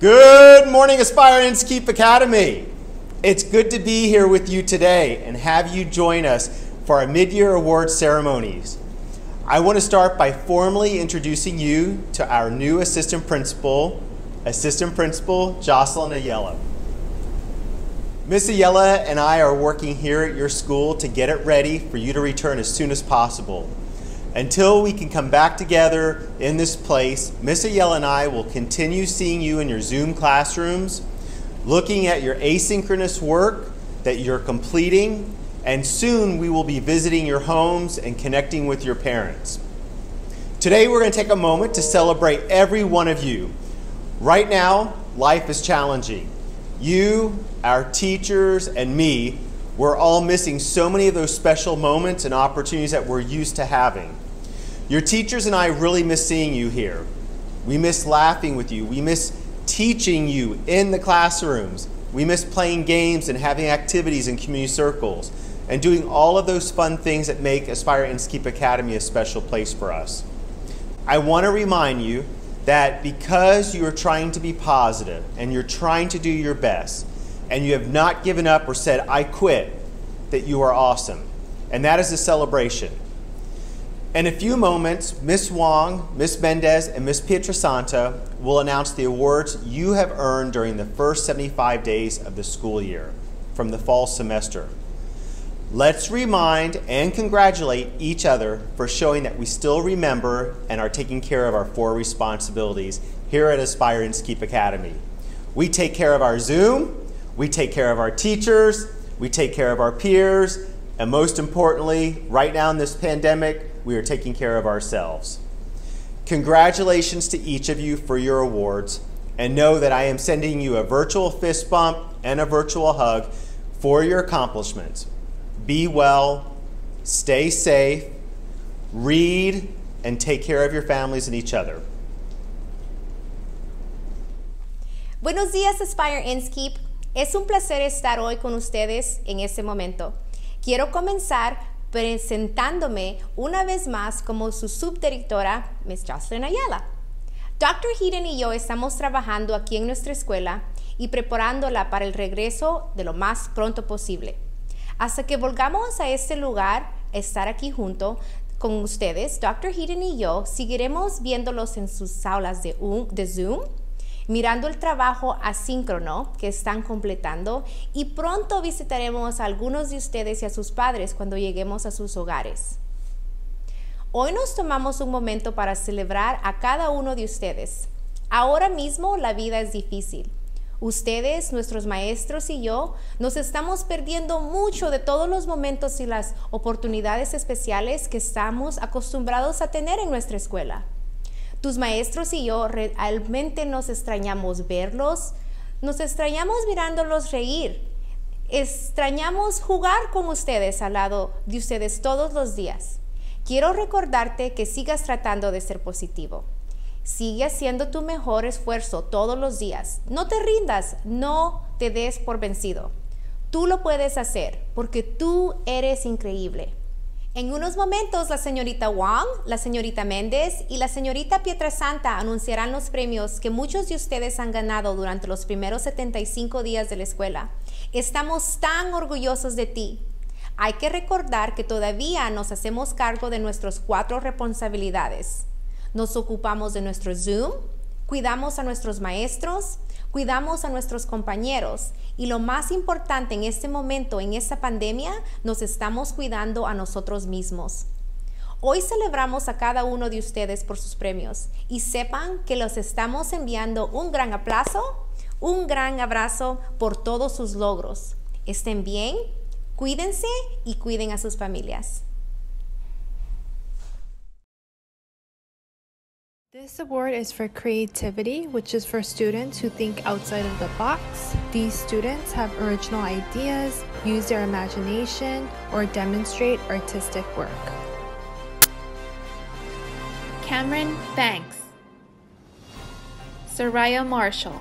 Good morning, Aspire Inskeep Academy. It's good to be here with you today and have you join us for our mid-year awards ceremonies. I want to start by formally introducing you to our new Assistant Principal Jocelyn Ayala. Miss Ayala and I are working here at your school to get it ready for you to return as soon as possible. Until we can come back together in this place, Miss Ayala and I will continue seeing you in your Zoom classrooms, looking at your asynchronous work that you're completing, and soon we will be visiting your homes and connecting with your parents. Today we're going to take a moment to celebrate every one of you. Right now, life is challenging. You, our teachers, and me, we're all missing so many of those special moments and opportunities that we're used to having. Your teachers and I really miss seeing you here. We miss laughing with you. We miss teaching you in the classrooms. We miss playing games and having activities in community circles and doing all of those fun things that make Aspire Inskeep Academy a special place for us. I want to remind you that because you are trying to be positive and you're trying to do your best and you have not given up or said, "I quit," that you are awesome. And that is a celebration. In a few moments, Ms. Wong, Ms. Mendez, and Ms. Pietrasanta will announce the awards you have earned during the first 75 days of the school year from the fall semester. Let's remind and congratulate each other for showing that we still remember and are taking care of our 4 responsibilities here at Aspire Inskeep Academy. We take care of our Zoom, we take care of our teachers, we take care of our peers, and most importantly, right now in this pandemic, we are taking care of ourselves. Congratulations to each of you for your awards, and know that I am sending you a virtual fist bump and a virtual hug for your accomplishments. Be well, stay safe, read, and take care of your families and each other. Buenos días, Aspire Inskeep. Es un placer estar hoy con ustedes en este momento. Quiero comenzar presentándome una vez más como su subdirectora, Ms. Jocelyn Ayala. Dr. Heaton y yo estamos trabajando aquí en nuestra escuela y preparándola para el regreso de lo más pronto posible. Hasta que volvamos a este lugar, estar aquí junto con ustedes, Dr. Heaton y yo seguiremos viéndolos en sus aulas de Zoom, mirando el trabajo asíncrono que están completando, y pronto visitaremos a algunos de ustedes y a sus padres cuando lleguemos a sus hogares. Hoy nos tomamos un momento para celebrar a cada uno de ustedes. Ahora mismo la vida es difícil. Ustedes, nuestros maestros y yo, nos estamos perdiendo mucho de todos los momentos y las oportunidades especiales que estamos acostumbrados a tener en nuestra escuela. Tus maestros y yo realmente nos extrañamos verlos, nos extrañamos mirándolos reír, extrañamos jugar con ustedes al lado de ustedes todos los días. Quiero recordarte que sigas tratando de ser positivo. Sigue haciendo tu mejor esfuerzo todos los días. No te rindas, no te des por vencido. Tú lo puedes hacer porque tú eres increíble. En unos momentos, la señorita Wong, la señorita Méndez y la señorita Pietrasanta anunciarán los premios que muchos de ustedes han ganado durante los primeros 75 días de la escuela. Estamos tan orgullosos de ti. Hay que recordar que todavía nos hacemos cargo de nuestras 4 responsabilidades. Nos ocupamos de nuestro Zoom, cuidamos a nuestros maestros, cuidamos a nuestros compañeros y lo más importante en este momento, en esta pandemia, nos estamos cuidando a nosotros mismos. Hoy celebramos a cada uno de ustedes por sus premios y sepan que los estamos enviando un gran abrazo por todos sus logros. Estén bien, cuídense y cuiden a sus familias. This award is for creativity, which is for students who think outside of the box. These students have original ideas, use their imagination, or demonstrate artistic work. Cameron Banks, Soraya Marshall,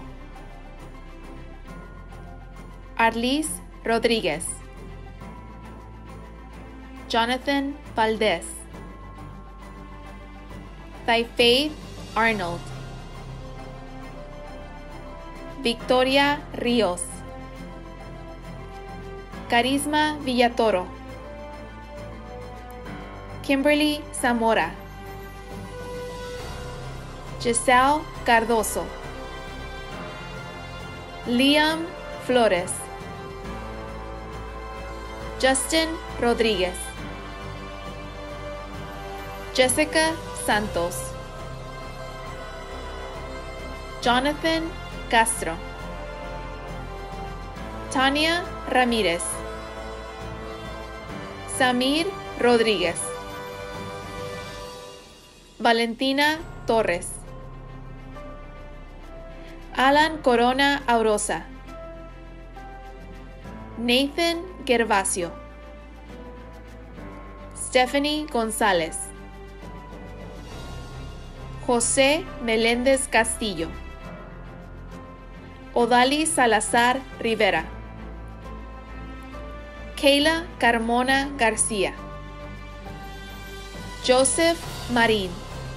Arlis Rodriguez, Jonathan Valdez, Faith Arnold, Victoria Ríos. Carisma Villatoro. Kimberly Zamora. Giselle Cardoso. Liam Flores. Justin Rodríguez. Jessica Santos. Jonathan Castro. Tania Ramírez. Samir Rodríguez. Valentina Torres. Alan Corona Aurosa. Nathan Gervasio. Stephanie González. José Meléndez Castillo. Odalis Salazar Rivera. Kayla Carmona García. Joseph Marín.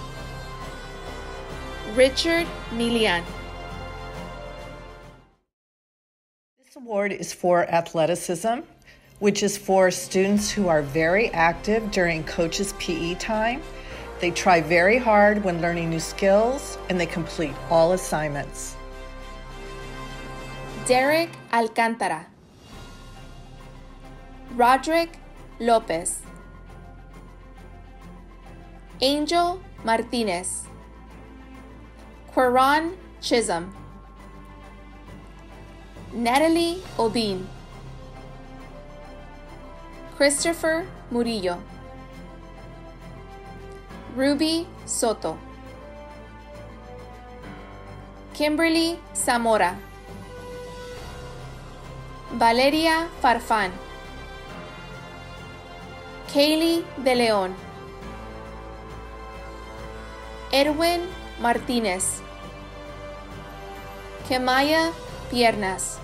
Richard Milian. This award is for athleticism, which is for students who are very active during coach's PE time. They try very hard when learning new skills, and they complete all assignments. Derek Alcántara. Roderick Lopez. Angel Martinez. Quran Chisholm. Natalie Obin. Christopher Murillo. Ruby Soto. Kimberly Zamora. Valeria Farfán. Kaylee De León. Erwin Martínez. Kemaya Piernas.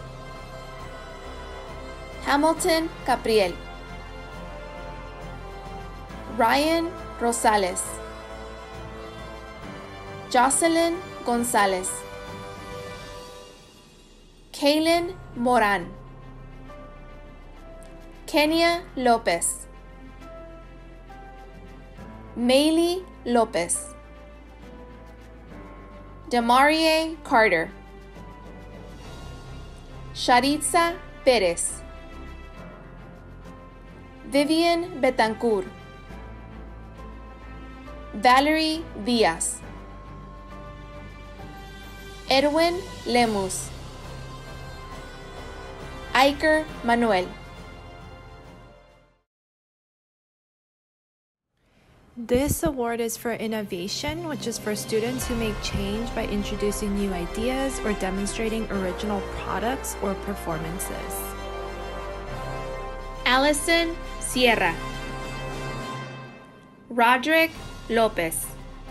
Hamilton Capriel. Ryan Rosales. Jocelyn González. Kaylin Moran. Kenia López. Maylee López. Demarie Carter. Sharitza Pérez. Vivian Betancourt. Valerie Díaz. Edwin Lemus. Iker Manuel. This award is for innovation, which is for students who make change by introducing new ideas or demonstrating original products or performances. Allison Sierra. Roderick Lopez.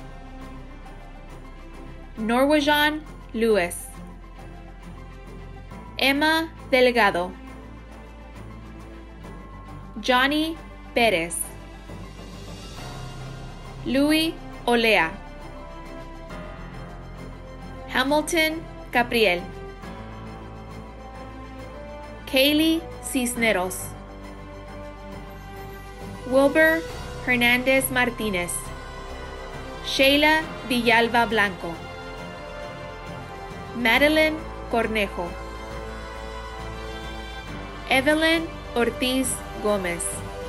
Norwejan Lewis. Emma Delgado. Johnny Pérez. Louis Olea. Hamilton Capriel. Kaylee Cisneros. Wilbur Hernandez Martínez. Sheila Villalba Blanco. Madeline Cornejo. Evelyn Ortiz Gómez.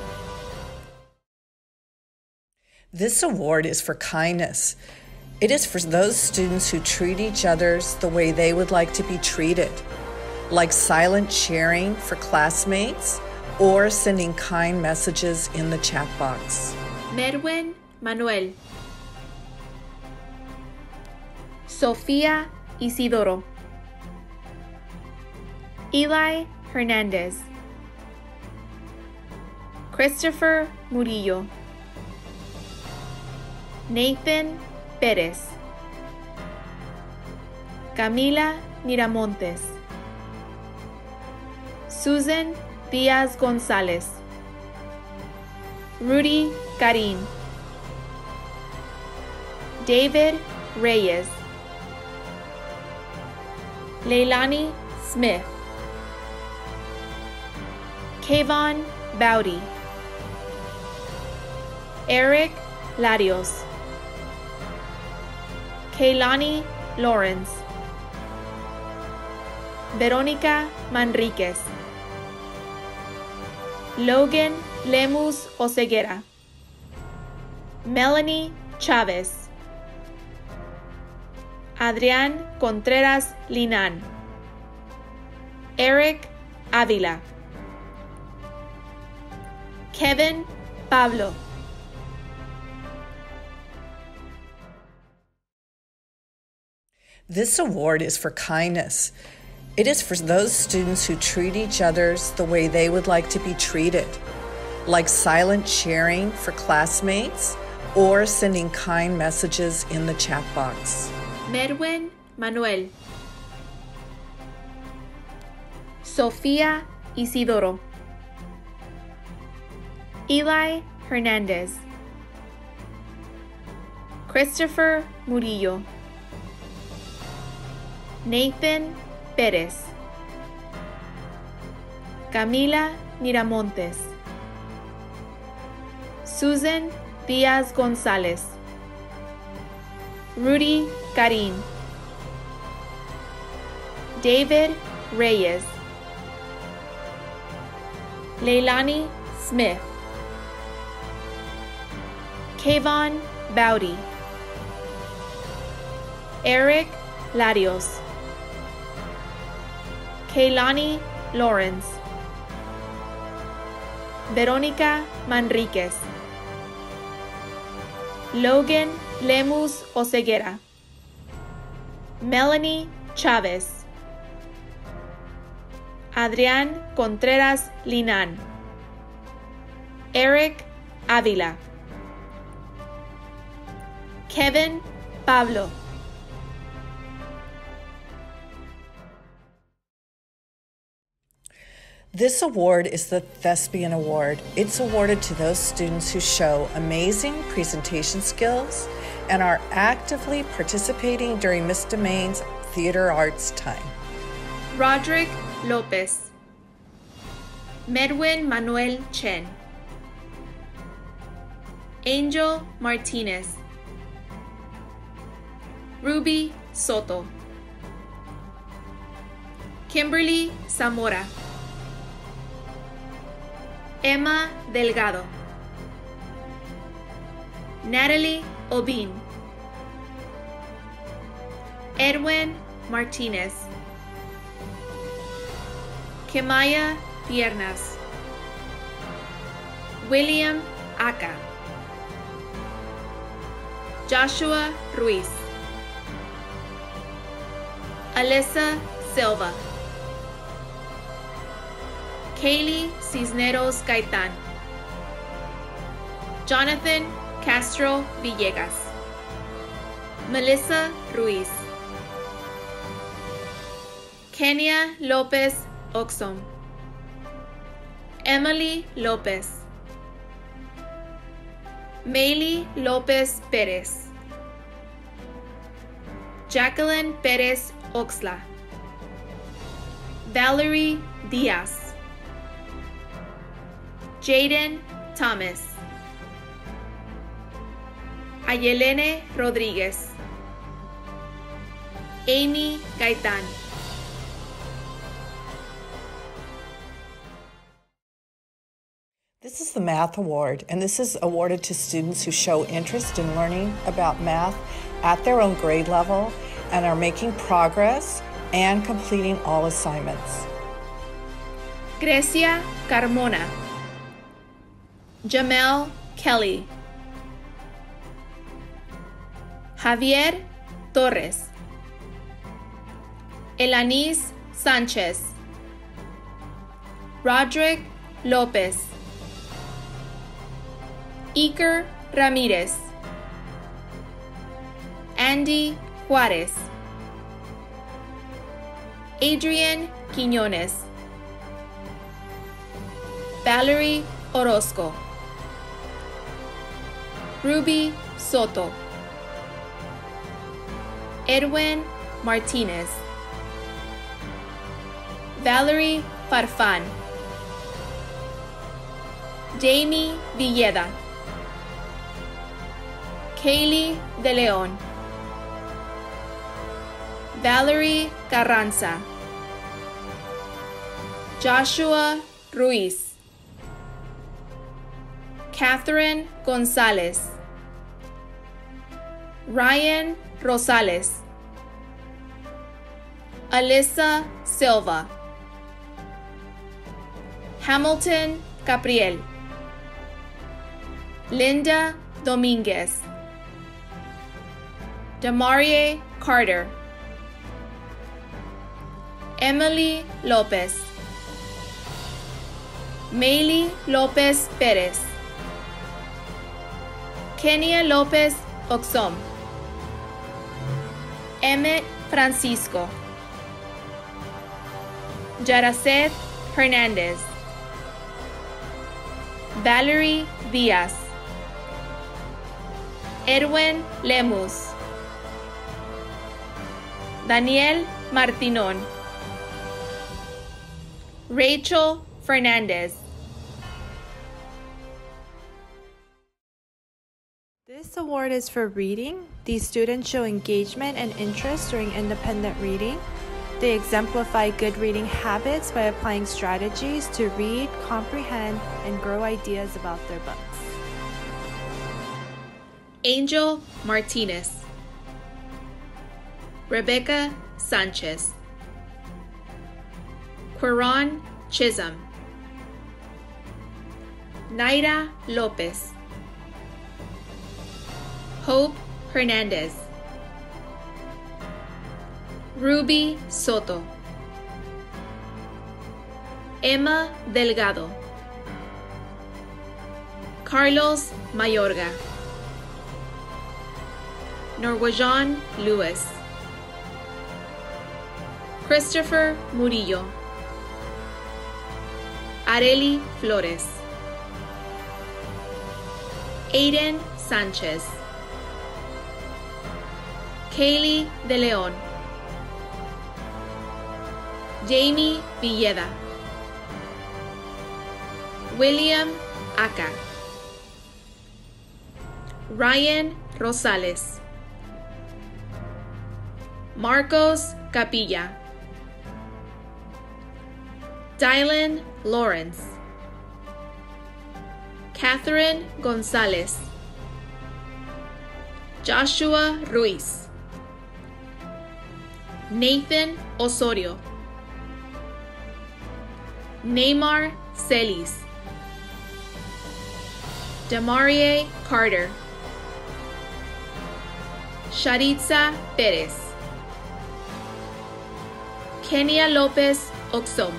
This award is for kindness. It is for those students who treat each other the way they would like to be treated, like silent sharing for classmates or sending kind messages in the chat box. Merwin Manuel. Sofía Isidoro. Eli Hernandez. Christopher Murillo. Nathan Pérez. Camila Miramontes. Susan Díaz González. Rudy Karin. David Reyes. Leilani Smith, Kayvon Bowdy, Eric Larios, Kaylani Lawrence, Verónica Manriquez, Logan Lemus Oseguera, Melanie Chavez, Adrián Contreras Linan, Eric Avila, Kevin Pablo, This award is for kindness. It is for those students who treat each other the way they would like to be treated, like silent sharing for classmates or sending kind messages in the chat box. Merwin Manuel, Sofía Isidoro, Eli Hernandez, Christopher Murillo, Nathan Pérez, Camila Miramontes, Susan Díaz González, Rudy Karin, David Reyes, Leilani Smith, Kayvon Bowdy, Eric Larios, Kaylani Lawrence, Verónica Manriquez, Logan Lemus Oseguera, Melanie Chavez, Adrián Contreras Linan, Eric Avila, Kevin Pablo, This award is the Thespian Award. It's awarded to those students who show amazing presentation skills and are actively participating during Miss Domain's theater arts time. Roderick Lopez, Medwin Manuel Chen, Angel Martinez, Ruby Soto, Kimberly Zamora, Emma Delgado, Natalie Obin, Edwin Martinez, Kemaya Piernas, William Aca, Joshua Ruiz, Alyssa Silva, Kaylee Cisneros Gaitan, Jonathan Castro Villegas, Melissa Ruiz, Kenya Lopez Oxom, Emily Lopez, Maylee Lopez Perez, Jacqueline Perez Oxla, Valerie Diaz, Jaden Thomas, Ayelene Rodriguez, Amy Gaitan. This is the Math Award, and this is awarded to students who show interest in learning about math at their own grade level and are making progress and completing all assignments. Grecia Carmona, Jamel Kelly, Javier Torres, Elanis Sanchez, Roderick Lopez, Iker Ramirez, Andy Juarez, Adrian Quiñones, Valerie Orozco, Ruby Soto, Edwin Martinez, Valerie Farfán, Jamie Villeda, Kaylee De Leon, Valerie Carranza, Joshua Ruiz, Catherine Gonzalez, Ryan Rosales, Alyssa Silva, Hamilton Capriel, Linda Dominguez, Demarie Carter, Emily Lopez, Maylee Lopez Perez, Kenia Lopez Oxom, Emmett Francisco, Yaracet Hernandez, Valerie Diaz, Edwin Lemus, Daniel Martinón, Rachel Fernandez. This award is for reading. These students show engagement and interest during independent reading. They exemplify good reading habits by applying strategies to read, comprehend, and grow ideas about their books. Angel Martinez, Rebecca Sanchez, Quiron Chisholm, Naira Lopez, Hope Hernandez, Ruby Soto, Emma Delgado, Carlos Mayorga, Norwegian Lewis, Christopher Murillo, Areli Flores, Aiden Sanchez, Kaylee De Leon, Jamie Villeda, William Aca, Ryan Rosales, Marcos Capilla, Dylan Lawrence, Catherine Gonzalez, Joshua Ruiz, Nathan Osorio, Neymar Celis, Demarie Carter, Sharitza Perez, Kenia Lopez Oxom,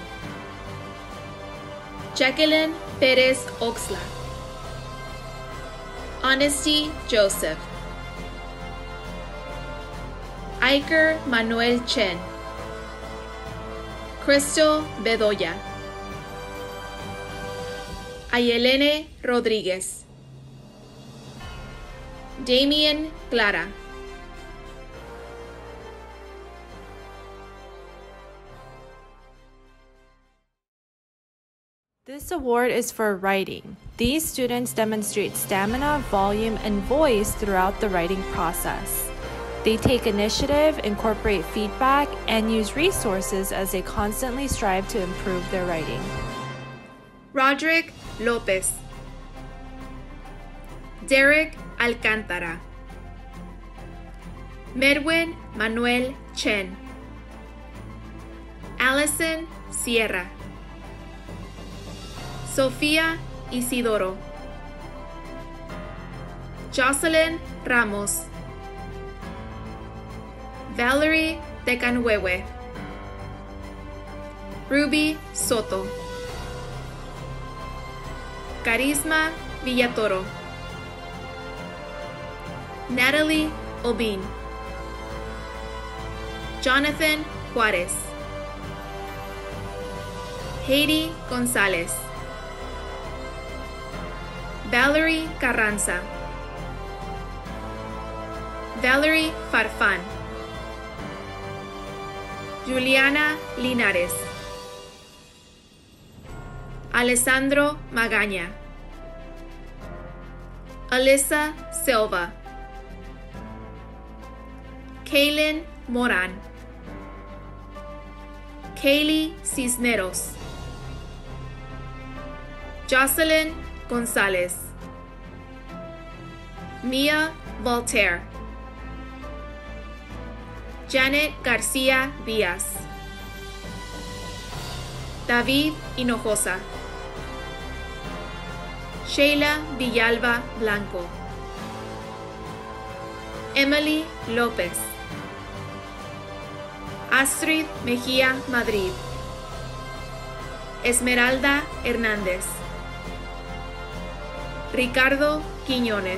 Jacqueline Perez Oxla, Honesty Joseph, Iker Manuel Chen, Crystal Bedoya, Ayelene Rodriguez, Damian Clara. This award is for writing. These students demonstrate stamina, volume, and voice throughout the writing process. They take initiative, incorporate feedback, and use resources as they constantly strive to improve their writing. Roderick Lopez, Derek Alcántara, Medwin Manuel Chen, Allison Sierra, Sofía Isidoro, Jocelyn Ramos, Valerie Tecanhuehue, Ruby Soto, Carisma Villatoro, Natalie Obin, Jonathan Juarez, Heidi Gonzalez, Valerie Carranza, Valerie Farfán, Juliana Linares, Alessandro Magaña, Alyssa Silva, Kaylin Moran, Kaylee Cisneros, Jocelyn Gonzalez, Mia Voltaire, Janet Garcia Díaz, David Hinojosa, Sheila Villalba Blanco, Emily López, Astrid Mejía Madrid, Esmeralda Hernández, Ricardo Quiñones,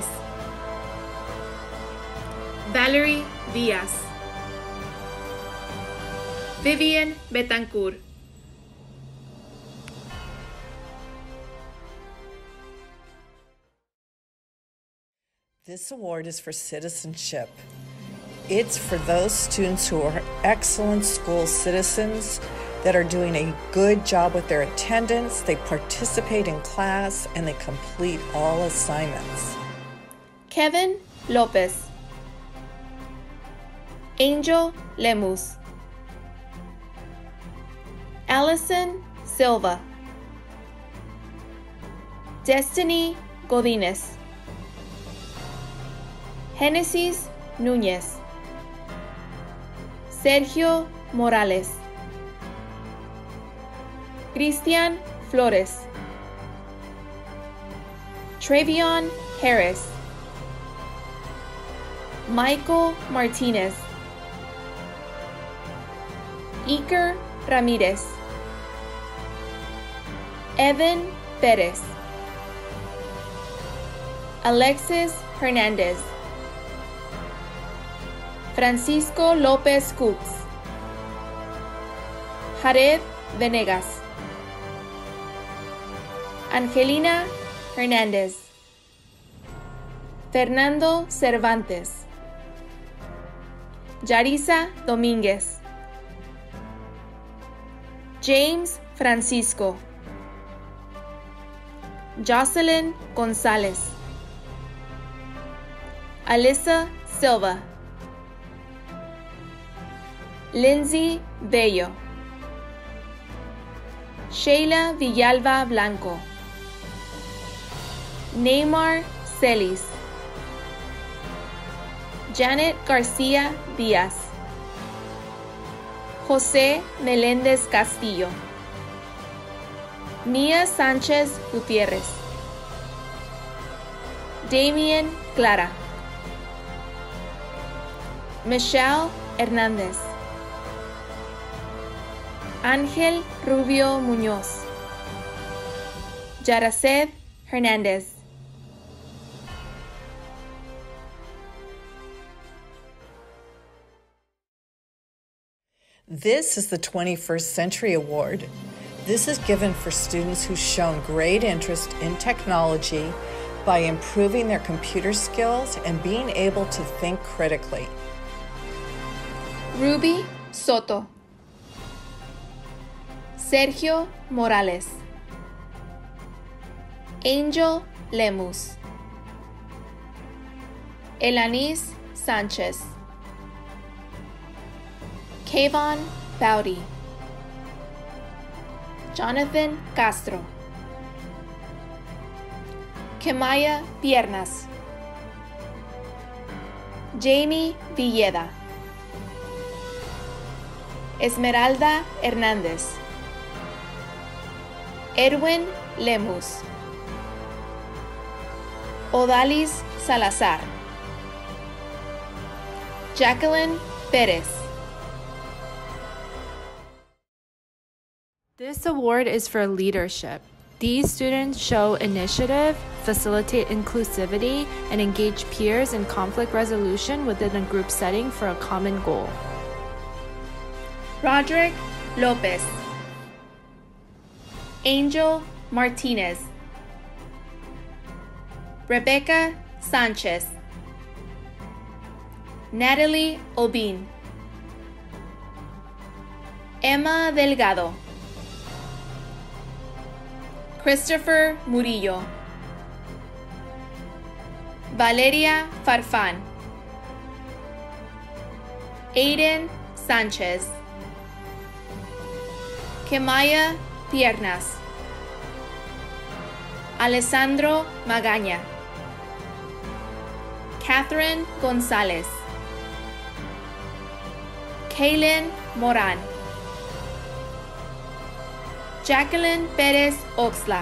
Valerie Díaz, Vivian Betancourt, This award is for citizenship. It's for those students who are excellent school citizens that are doing a good job with their attendance, they participate in class, and they complete all assignments. Kevin Lopez, Angel Lemus, Allison Silva, Destiny Godínez, Génesis Núñez, Sergio Morales, Cristian Flores, Travion Harris, Michael Martinez, Iker Ramírez, Evan Pérez, Alexis Hernández, Francisco López Cooks, Jared Venegas, Angelina Hernández, Fernando Cervantes, Yarisa Domínguez, James Francisco, Jocelyn González, Alyssa Silva, Lindsay Bello, Sheila Villalba Blanco, Neymar Celis, Janet Garcia Díaz, José Meléndez Castillo, Mia Sánchez Gutiérrez, Damien Clara, Michelle Hernández, Ángel Rubio Muñoz, Yaraced Hernández. This is the 21st Century Award. This is given for students who've shown great interest in technology by improving their computer skills and being able to think critically. Ruby Soto, Sergio Morales, Angel Lemus, Elanis Sánchez, Kayvon Bowdy, Jonathan Castro, Kemaya Piernas, Jamie Villeda, Esmeralda Hernández, Erwin Lemus, Odalis Salazar, Jacqueline Pérez. This award is for leadership. These students show initiative, facilitate inclusivity, and engage peers in conflict resolution within a group setting for a common goal. Roderick Lopez, Angel Martinez, Rebecca Sanchez, Natalie Obin, Emma Delgado, Christopher Murillo. Valeria Farfán. Aiden Sanchez. Kemaya Piernas. Alessandro Magaña. Catherine Gonzalez. Kaylin Moran. Jacqueline Perez Oxla.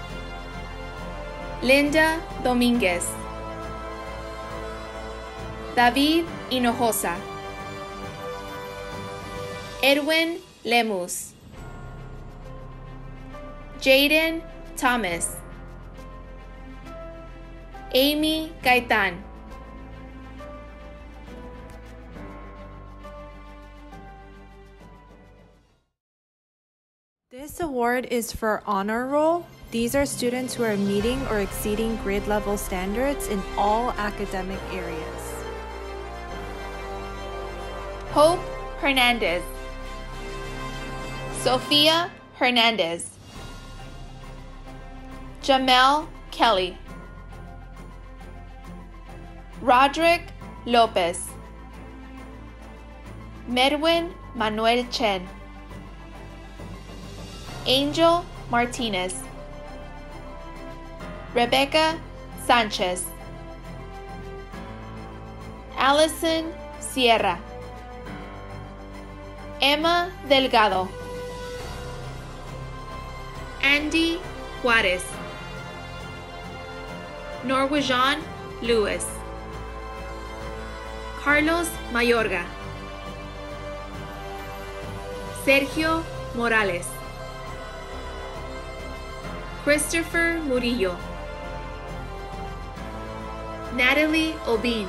Linda Dominguez. David Hinojosa. Edwin Lemus. Jaden Thomas. Amy Gaitan. This award is for Honor Roll. These are students who are meeting or exceeding grade level standards in all academic areas. Hope Hernandez. Sophia Hernandez. Jamel Kelly. Roderick Lopez. Medwin Manuel Chen. Angel Martinez. Rebecca Sanchez. Allison Sierra. Emma Delgado. Andy Juarez. Norwegian Lewis. Carlos Mayorga. Sergio Morales. Christopher Murillo. Natalie Obin.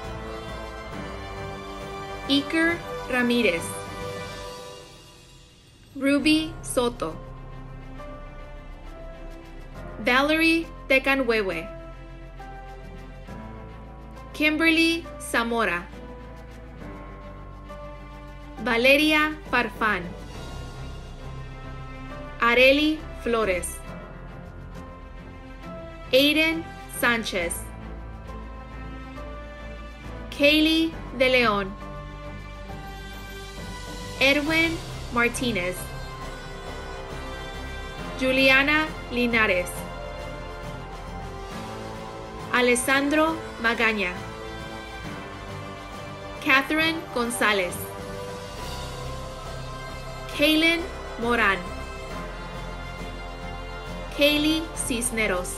Iker Ramirez. Ruby Soto. Valerie Tecanhuehue. Kimberly Zamora. Valeria Farfán. Areli Flores. Aiden Sanchez. Kaylee De Leon. Edwin Martinez. Juliana Linares. Alessandro Magaña. Catherine Gonzalez. Kaylin Moran. Kaylee Cisneros.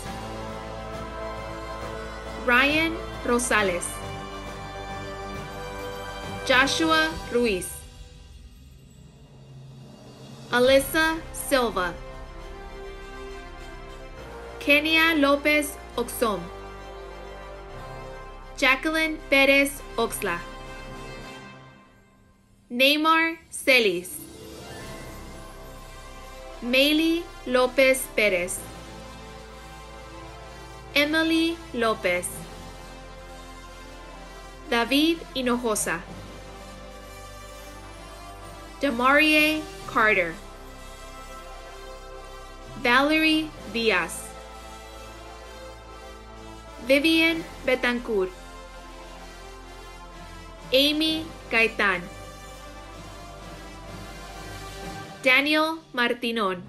Ryan Rosales. Joshua Ruiz. Alyssa Silva. Kenia Lopez Oxom. Jacqueline Perez Oxla. Neymar Celis. Maylee Lopez Perez. Emily Lopez. David Hinojosa. Demarie Carter. Valerie Diaz. Vivian Betancourt. Amy Gaitan. Daniel Martinon.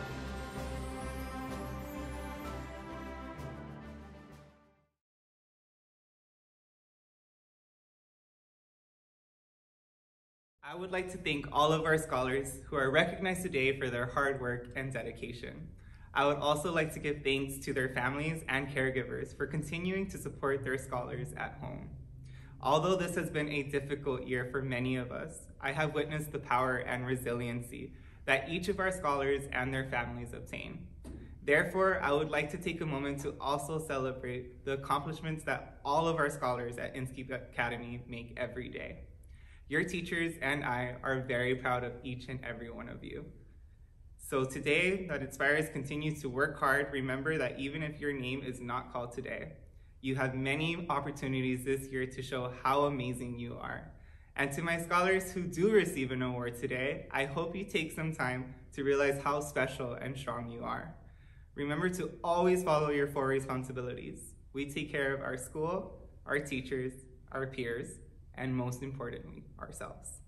I would like to thank all of our scholars who are recognized today for their hard work and dedication. I would also like to give thanks to their families and caregivers for continuing to support their scholars at home. Although this has been a difficult year for many of us, I have witnessed the power and resiliency that each of our scholars and their families obtain. Therefore, I would like to take a moment to also celebrate the accomplishments that all of our scholars at Inskeep Academy make every day. Your teachers and I are very proud of each and every one of you. So today, that Inspires continues to work hard. Remember that even if your name is not called today, you have many opportunities this year to show how amazing you are. And to my scholars who do receive an award today, I hope you take some time to realize how special and strong you are. Remember to always follow your 4 responsibilities. We take care of our school, our teachers, our peers, and most importantly, ourselves.